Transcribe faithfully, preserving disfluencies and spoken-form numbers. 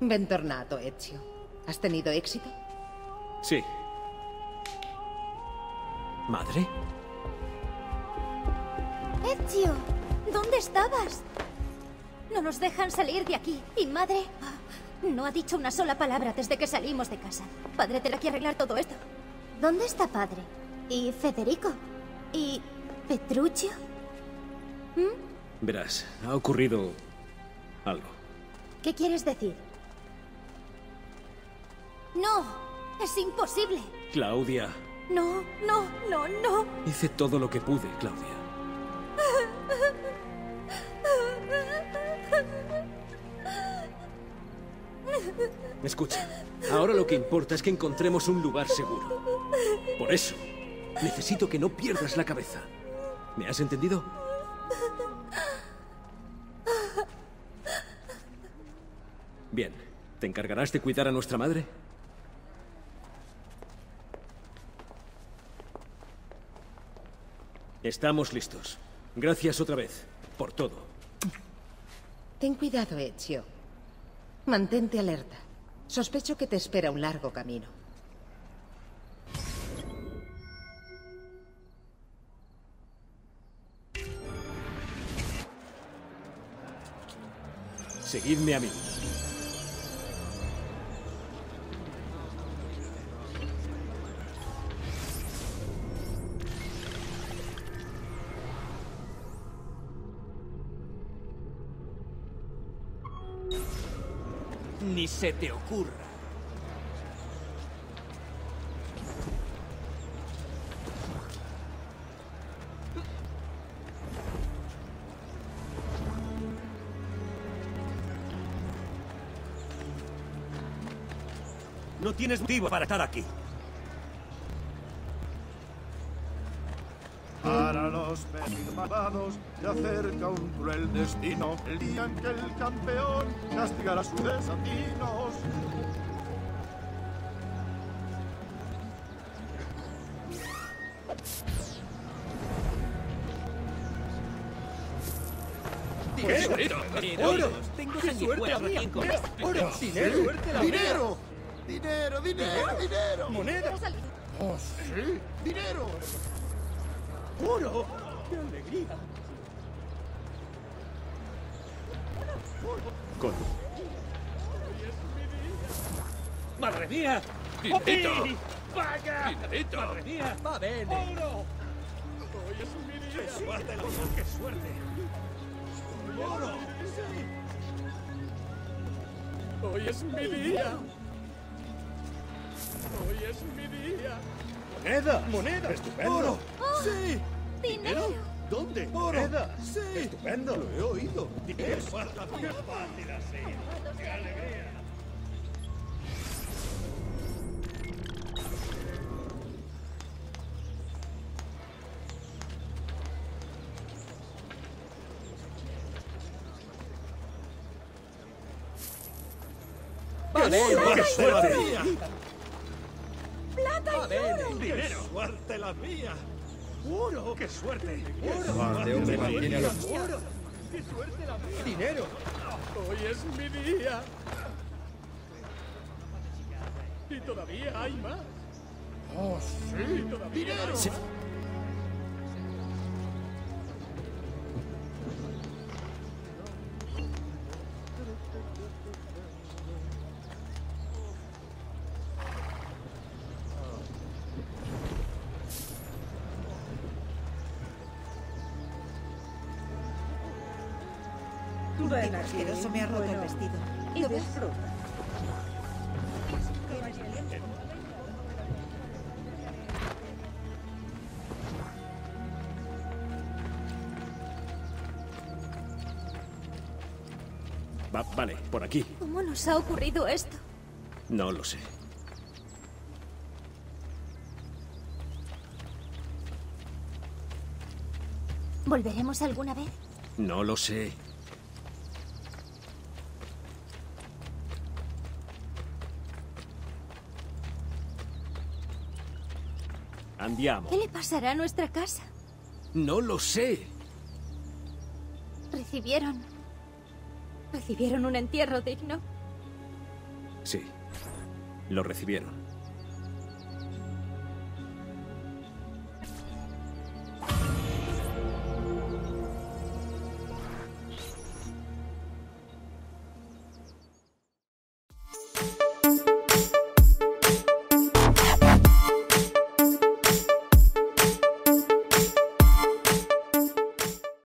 Bentornato, Ezio. ¿Has tenido éxito? Sí. ¿Madre? Ezio, ¿dónde estabas? No nos dejan salir de aquí. ¿Y madre? No ha dicho una sola palabra desde que salimos de casa. Padre tendrá que arreglar todo esto. ¿Dónde está padre? ¿Y Federico? ¿Y Petruccio? ¿Mm? Verás, ha ocurrido algo. ¿Qué quieres decir? No, es imposible. Claudia. No, no, no, no. Hice todo lo que pude, Claudia. Escucha, ahora lo que importa es que encontremos un lugar seguro. Por eso, necesito que no pierdas la cabeza. ¿Me has entendido? Bien, ¿te encargarás de cuidar a nuestra madre? Estamos listos. Gracias otra vez, por todo. Ten cuidado, Ezio. Mantente alerta. Sospecho que te espera un largo camino. Seguidme a mí. Ni se te ocurra. No tienes motivo para estar aquí. Para los peces malvados se acerca un cruel destino, el día en que el campeón castigará sus desatinos. ¡Dinero! ¡Oro! Tengo sanguijuelas recién comidas. ¡Oro! ¡Dinero! ¡Dinero! ¡Dinero, dinero, dinero! ¡Moneda! ¡Oh, sí! ¡Dinero! ¡Oro! ¡Qué alegría! Con... ¡Madre mía! ¡Dinerito! ¡Opi! ¡Vaya! ¡Dinerito! ¡Madre mía! ¡Va bene! ¡Oro! ¡Hoy es mi día! ¡Qué suerte! ¡Qué suerte! ¡Oro! ¡Sí! ¡Hoy es mi día! ¡Hoy es mi día! ¡Moneda! ¡Moneda! ¡Estupendo! ¡Oro! ¡Sí! ¡Dinero! ¿Dónde? ¡Oro! ¡Moneda! ¡Sí! ¡Estupendo! ¡Lo he oído! ¡Qué suerte! ¡Qué fácil así! ¡Qué alegría! ¡Qué suerte! ¡Plata y oro! ¡Dinero! ¡Suerte la mía! ¡Oro! ¡Qué suerte! ¡Oro! Suerte, hombre, mantiene a los- ¡Oro! ¡Qué suerte la mía! ¡Dinero! ¡Hoy es mi día! ¡Y todavía hay más! ¡Oh, sí! ¡Y todavía ¡Dinero! Sí. Ven aquí, asqueroso, me ha roto el vestido. Y disfruta. Va, vale, por aquí. ¿Cómo nos ha ocurrido esto? No lo sé. ¿Volveremos alguna vez? No lo sé. Andiamo. ¿Qué le pasará a nuestra casa? No lo sé. Recibieron... Recibieron un entierro digno. Sí. Lo recibieron.